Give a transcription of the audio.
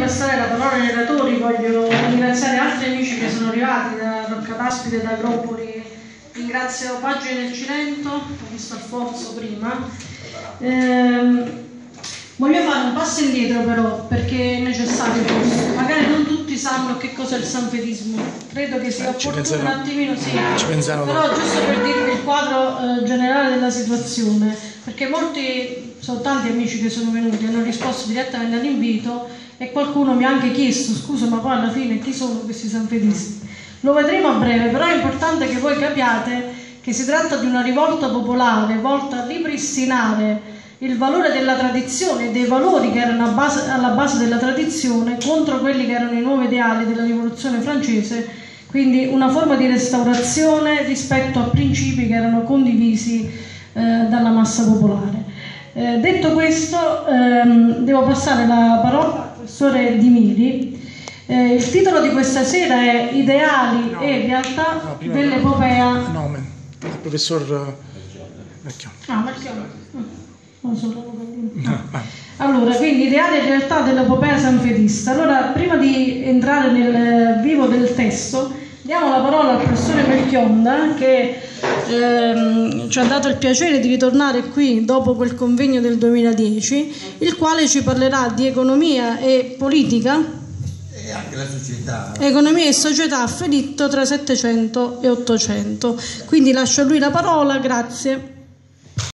passare la parola ai relatori, voglio ringraziare altri amici che sono arrivati da Roccapaspide, da Agropoli. Ringrazio Pagine del Cilento, ho visto Alfonso prima. Voglio fare un passo indietro però, perché è necessario forse. Magari non tutti sanno che cos'è il sanfedismo. Credo che sia opportuno un attimino, sì. Però giusto per dirvi il quadro generale della situazione, perché molti, sono tanti amici che sono venuti, hanno risposto direttamente all'invito e qualcuno mi ha anche chiesto, scusa, ma poi alla fine chi sono questi sanfedisti? Lo vedremo a breve, però è importante che voi capiate che si tratta di una rivolta popolare volta a ripristinare il valore della tradizione e dei valori che erano alla base della tradizione contro quelli che erano i nuovi ideali della rivoluzione francese, quindi una forma di restaurazione rispetto a principi che erano condivisi dalla massa popolare. Detto questo, devo passare la parola al professore Di Miri. Il titolo di questa sera è Ideali e realtà dell'epopea. Nome, il professor Marchione. Marchione. Allora, quindi ideali e realtà dell'epopea sanfedista. Allora, prima di entrare nel vivo del testo, diamo la parola al professore Melchionda che ci ha dato il piacere di ritornare qui dopo quel convegno del 2010, il quale ci parlerà di economia e politica e anche la società. Economia e società a Felitto tra 700 e 800. Quindi lascio a lui la parola, grazie.